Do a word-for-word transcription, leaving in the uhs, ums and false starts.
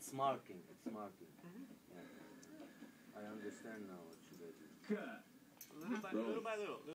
It's marking. It's marking. Yeah. I understand now what should I do. Little by little by little.